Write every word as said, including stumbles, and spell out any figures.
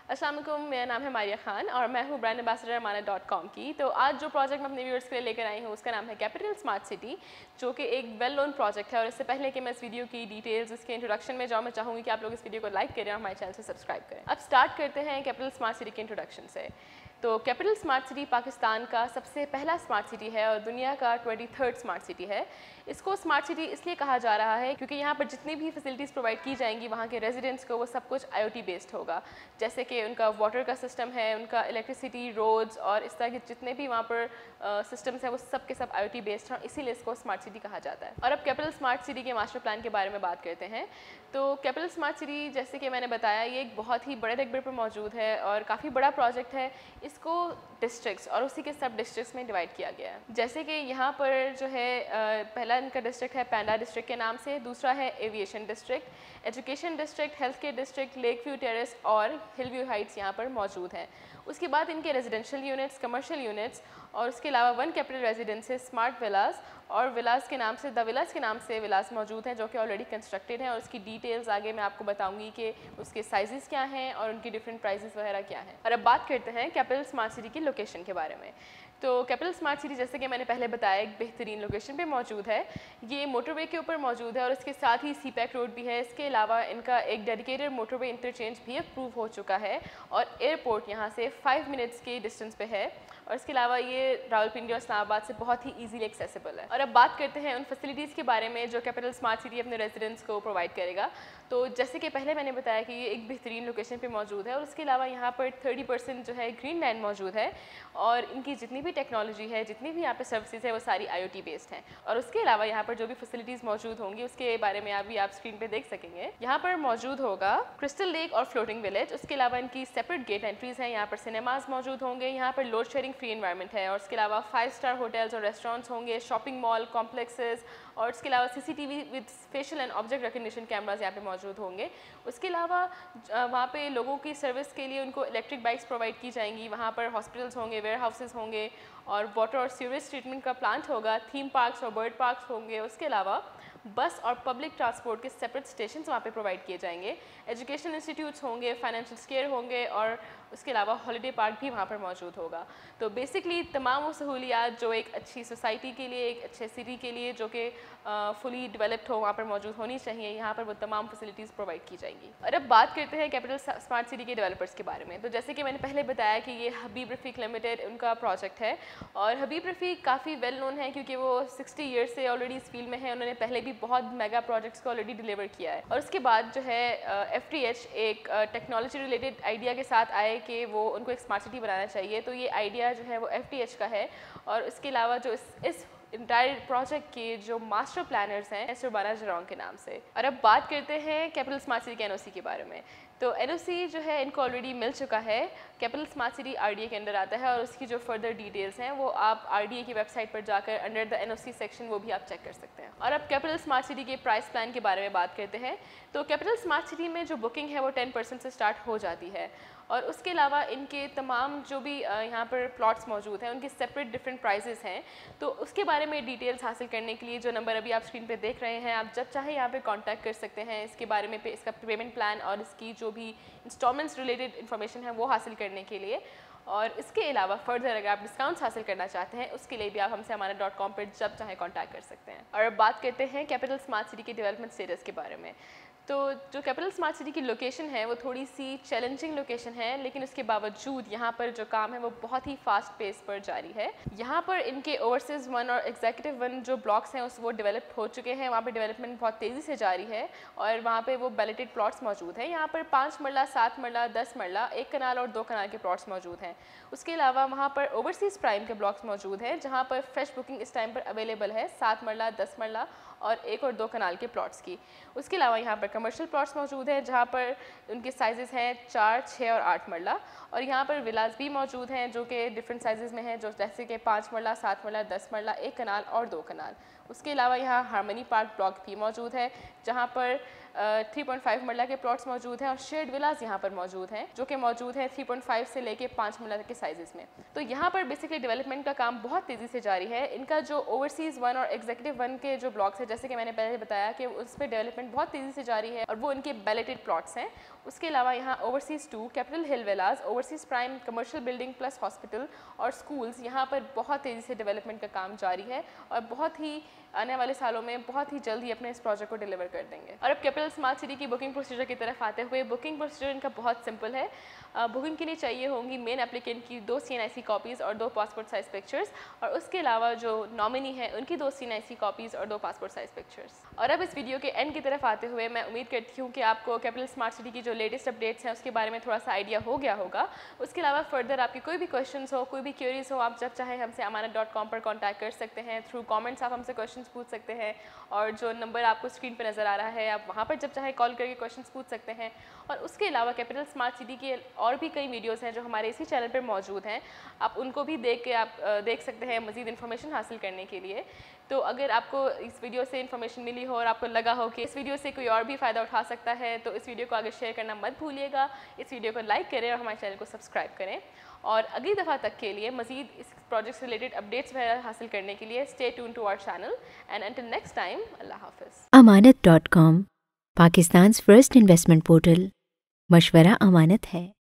अस्सलाम वालेकुम, मेरा नाम है मारिया खान और मैं हूँ brand ambassador Amanat dot com की। तो आज जो प्रोजेक्ट मैं अपने व्यूअर्स के लिए लेकर आई हूँ उसका नाम है कैपिटल स्मार्ट सिटी, जो कि एक वेल नोन प्रोजेक्ट है। और इससे पहले कि मैं इस वीडियो की डिटेल्स, इसके इंट्रोडक्शन में जाऊँ, मैं चाहूँगी कि आप लोग इस वीडियो को लाइक करें और हमारे चैनल से सब्सक्राइब करें। अब स्टार्ट करते हैं कैपिटल स्मार्ट सिटी के इंट्रोडक्शन से। तो कैपिटल स्मार्ट सिटी पाकिस्तान का सबसे पहला स्मार्ट सिटी है और दुनिया का ट्वेंटी थर्ड स्मार्ट सिटी है। इसको स्मार्ट सिटी इसलिए कहा जा रहा है क्योंकि यहाँ पर जितनी भी फैसिलिटीज़ प्रोवाइड की जाएंगी वहाँ के रेजिडेंट्स को, वो सब कुछ आईओटी बेस्ड होगा। जैसे कि उनका वाटर का सिस्टम है, उनका इलेक्ट्रिसिटी, रोड्स और इस तरह के जितने भी वहाँ पर सिस्टम्स हैं वो सब के सब आईओटी बेस्ड हैं, इसीलिए इसको स्मार्ट सिटी कहा जाता है। और अब कैपिटल स्मार्ट सिटी के मास्टर प्लान के बारे में बात करते हैं। तो कैपिटल स्मार्ट सिटी, जैसे कि मैंने बताया, ये एक बहुत ही बड़े रकबे पर मौजूद है और काफ़ी बड़ा प्रोजेक्ट है। इसको डिस्ट्रिक्ट्स और उसी के सब डिस्ट्रिक्ट्स में डिवाइड किया गया है। जैसे कि यहाँ पर जो है पहला इनका डिस्ट्रिक्ट है पैंडा डिस्ट्रिक्ट के नाम से, दूसरा है aviation district, education district, health care district, lake view terrace और हिल व्यू हाइट्स यहाँ पर मौजूद हैं। उसके बाद इनके रेजिडेंशियल यूनिट्स, कमर्शियल यूनिट्स और उसके अलावा one capital residences, smart villas और विलास के नाम से, द विलास के नाम से विलास मौजूद हैं जो कि ऑलरेडी कंस्ट्रक्टेड हैं। और उसकी डिटेल्स आगे मैं आपको बताऊंगी कि उसके साइजेस क्या हैं और उनकी डिफरेंट प्राइसेस वगैरह क्या हैं। और अब बात करते हैं कैपिटल स्मार्ट सिटी की लोकेशन के बारे में। तो कैपिटल स्मार्ट सिटी, जैसे कि मैंने पहले बताया, एक बेहतरीन लोकेशन पे मौजूद है। ये मोटरवे के ऊपर मौजूद है और इसके साथ ही सी पैक रोड भी है। इसके अलावा इनका एक डेडिकेटेड मोटरवे इंटरचेंज भी अप्रूव हो चुका है और एयरपोर्ट यहाँ से फाइव मिनट्स के डिस्टेंस पे है। और इसके अलावा ये रावलपिंडी और इस्लामाबाद से बहुत ही ईजीली एक्सेसिबल है। और अब बात करते हैं उन फैसिलिटीज़ के बारे में जो कैपिटल स्मार्ट सिटी अपने रेजिडेंट्स को प्रोवाइड करेगा। तो जैसे कि पहले मैंने बताया कि ये एक बेहतरीन लोकेशन पे मौजूद है और उसके अलावा यहाँ पर थर्टी परसेंट जो है ग्रीन लैंड मौजूद है और इनकी जितनी भी टेक्नोलॉजी है, जितनी भी यहाँ पे सर्विसेज है, वो सारी आईओटी बेस्ड हैं। और उसके अलावा यहाँ पर जो भी फैसिलिटीज़ मौजूद होंगी उसके बारे में अभी आप स्क्रीन पे देख सकेंगे। यहाँ पर मौजूद होगा क्रिस्टल लेक और फ्लोटिंग विलेज। उसके अलावा इनकी सेपरेट गेट एंट्रीज हैं। यहाँ पर सिनेमाज मौजूद होंगे। यहाँ पर लोड शेयरिंग फ्री इन्वायरमेंट है। और उसके अलावा फाइव स्टार होटल्स और रेस्टोरेंट्स होंगे, शॉपिंग मॉल कॉम्प्लेक्सेस और उसके अलावा CCTV with facial and object recognition cameras यहाँ पे मौजूद होंगे। उसके अलावा वहाँ पे लोगों की सर्विस के लिए उनको इलेक्ट्रिक बाइक्स प्रोवाइड की जाएंगी। वहाँ पर हॉस्पिटल्स होंगे, वेयर हाउसेस होंगे और वाटर और सीवरेज ट्रीटमेंट का प्लांट होगा। थीम पार्क्स और बर्ड पार्क्स होंगे। उसके अलावा बस और पब्लिक ट्रांसपोर्ट के सेपरेट स्टेशन वहाँ पे प्रोवाइड किए जाएंगे। एजुकेशन इंस्टीट्यूट्स होंगे, फाइनेंशियल स्केयर होंगे और उसके अलावा हॉलिडे पार्क भी वहाँ पर मौजूद होगा। तो बेसिकली तमाम वो सहूलियात जो एक अच्छी सोसाइटी के लिए, एक अच्छे सिटी के लिए जो कि फुली डेवलप्ड हो, वहाँ पर मौजूद होनी चाहिए। यहाँ पर वो तमाम फैसिलिटीज़ प्रोवाइड की जाएंगी। और अब बात करते हैं कैपिटल स्मार्ट सिटी के डेवलपर्स के बारे में। तो जैसे कि मैंने पहले बताया कि ये हबीब रफ़ीक लिमिटेड उनका प्रोजेक्ट है और हबीब रफ़ीक काफ़ी वेल नोन है क्योंकि वो सिक्सटी ईयर्स से ऑलरेडी इस फील्ड में है। उन्होंने पहले भी बहुत मेगा प्रोजेक्ट्स को ऑलरेडी डिलीवर किया है। और उसके बाद जो है एफ टी एच एक टेक्नोलॉजी रिलेटेड आइडिया के साथ आए कि वो उनको एक स्मार्ट सिटी बनाना चाहिए। तो ये आइडिया जो है वो एफ टी एच का है। और इसके अलावा जो इस, इस इंटायर प्रोजेक्ट के जो मास्टर प्लानर्स हैं सुरबाना जरौंग के नाम से। और अब बात करते हैं कैपिटल स्मार्ट सिटी के एनओसी के बारे में। तो एनओसी जो है इनको ऑलरेडी मिल चुका है। कैपिटल स्मार्ट सिटी आरडीए के अंदर आता है और उसकी जो फर्दर डिटेल्स हैं वो आप आरडीए की वेबसाइट पर जाकर अंडर द एनओसी सेक्शन वो भी आप चेक कर सकते हैं। और अब कैपिटल स्मार्ट सिटी के प्राइस प्लान के बारे में बात करते हैं। तो कैपिटल स्मार्ट सिटी में जो बुकिंग है वो टेन परसेंट से स्टार्ट हो जाती है और उसके अलावा इनके तमाम जो भी यहाँ पर प्लॉट्स मौजूद हैं उनके सेपरेट डिफरेंट प्राइसेस हैं। तो उसके बारे में डिटेल्स हासिल करने के लिए जो नंबर अभी आप स्क्रीन पे देख रहे हैं, आप जब चाहे यहाँ पे कांटेक्ट कर सकते हैं इसके बारे में, पे, इसका पेमेंट प्लान और इसकी जो भी इंस्टॉलमेंट्स रिलेटेड इन्फॉर्मेशन है वो हासिल करने के लिए। और इसके अलावा फर्दर अगर आप डिस्काउंट्स हासिल करना चाहते हैं उसके लिए भी आप हमसे अमानत डॉट कॉम पर जब चाहे कांटेक्ट कर सकते हैं। और अब बात करते हैं कैपिटल स्मार्ट सिटी के डेवलपमेंट स्टेटस के बारे में। तो जो कैपिटल स्मार्ट सिटी की लोकेशन है वो थोड़ी सी चैलेंजिंग लोकेशन है, लेकिन उसके बावजूद यहाँ पर जो काम है वो बहुत ही फास्ट पेस पर जारी है। यहाँ पर इनके ओवरसीज वन और एग्जीक्यूटिव वन जो ब्लॉक्स हैं उस वो डेवलप हो चुके हैं। वहाँ पे डेवलपमेंट बहुत तेज़ी से जारी है और वहाँ पे वो बैलेटेड प्लॉट्स मौजूद हैं। यहाँ पर पाँच मरला, सात मरला, दस मरला, एक कनाल और दो कनाल के प्लॉट्स मौजूद हैं। उसके अलावा वहाँ पर ओवरसीज़ प्राइम के ब्लॉक्स मौजूद हैं जहाँ पर फ्रेश बुकिंग इस टाइम पर अवेलेबल है, सात मरला, दस मरला और एक और दो कनाल के प्लॉट्स की। उसके अलावा यहाँ पर कमर्शियल प्लॉट्स मौजूद हैं जहाँ पर उनके साइजेस हैं चार, छः और आठ मरला। और यहाँ पर विलास भी मौजूद हैं जो कि डिफरेंट साइजेस में हैं, जो जैसे कि पाँच मरला, सात मरला, दस मरला, एक कनाल और दो कनाल। उसके अलावा यहाँ हार्मनी पार्क ब्लॉक भी मौजूद है जहाँ पर थ्री पॉइंट फाइव मरला के प्लॉट्स मौजूद हैं और शेयर्ड विलास यहाँ पर मौजूद हैं जो कि मौजूद हैं थ्री पॉइंट फाइव से लेके पाँच मरला के साइजेस में। तो यहाँ पर बेसिकली डेवलपमेंट का काम बहुत तेज़ी से जारी है। इनका जो ओवरसीज़ वन और एग्जीक्यूटिव वन के जो ब्लॉक्स हैं जैसे कि मैंने पहले बताया कि उस पर डेवलपमेंट बहुत तेज़ी से जारी है और वो उनके बैलेटेड प्लॉट्स हैं। उसके अलावा यहाँ overseas two, capital hill villas, overseas prime commercial building plus hospital और स्कूल्स, यहाँ पर बहुत तेज़ी से डेवलपमेंट का काम जारी है और बहुत ही आने वाले सालों में बहुत ही जल्द ही अपने इस प्रोजेक्ट को डिलीवर कर देंगे। और अब कैपिटल स्मार्ट सिटी की बुकिंग प्रोसीजर की तरफ आते हुए, बुकिंग प्रोसीजर इनका बहुत सिंपल है। बुकिंग के लिए चाहिए होंगी मेन एप्लीकेंट की दो सी एन आई सी कॉपीज़ और दो पासपोर्ट साइज़ पिक्चर्स, और उसके अलावा जो नॉमिनी है उनकी दो सी एन आई सी कॉपीज़ और दो पासपोर्ट साइज़ पिक्चर्स। और अब इस वीडियो के एंड की तरफ आते हुए मैं उम्मीद करती हूँ कि आपको कैपिटल स्मार्ट सिटी की जो लेटेस्ट अपडेट्स हैं उसके बारे में थोड़ा सा आइडिया हो गया होगा। उसके अलावा फर्दर आपकी कोई भी क्वेश्चंस हो, कोई भी क्यूरीज हो, आप जब चाहे हमसे अमानत डॉट कॉम पर कॉन्टैक्ट कर सकते हैं। थ्रू कॉमेंट्स आप हमसे क्वेश्चन पूछ सकते हैं और जो नंबर आपको स्क्रीन पर नज़र आ रहा है आप वहाँ पर जब चाहे कॉल करके क्वेश्चन पूछ सकते हैं। और उसके अलावा कैपिटल स्मार्ट सिटी के और भी कई वीडियोज़ हैं जो हमारे इसी चैनल पर मौजूद हैं, आप उनको भी देख के आप देख सकते हैं मज़ीद इन्फॉर्मेशन हासिल करने के लिए। तो अगर आपको इस वीडियो से इन्फॉर्मेशन मिली हो और आपको लगा हो कि इस वीडियो से कोई और भी फ़ायदा उठा सकता है तो इस वीडियो को आगे शेयर करना मत भूलिएगा। इस वीडियो को लाइक करें और हमारे चैनल को सब्सक्राइब करें। और अगली दफ़ा तक के लिए मज़ीद इस प्रोजेक्ट से रिलेटेड अपडेट्स वगैरह हासिल करने के लिए stay tune to our channel and until next time, Allah हाफ़िज़। Amanat dot com, Pakistan first investment portal. मशवरा अमानत है।